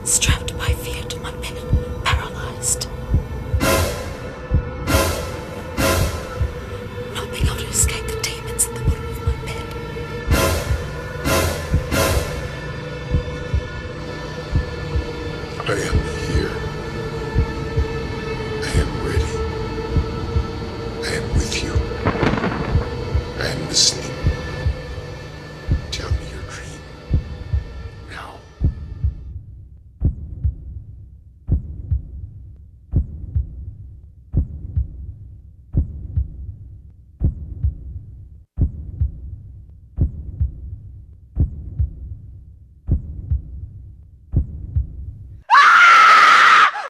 strapped by fear to my bed, paralyzed. Not being able to escape the demons at the bottom of my bed. I am here. I am ready. I am with you.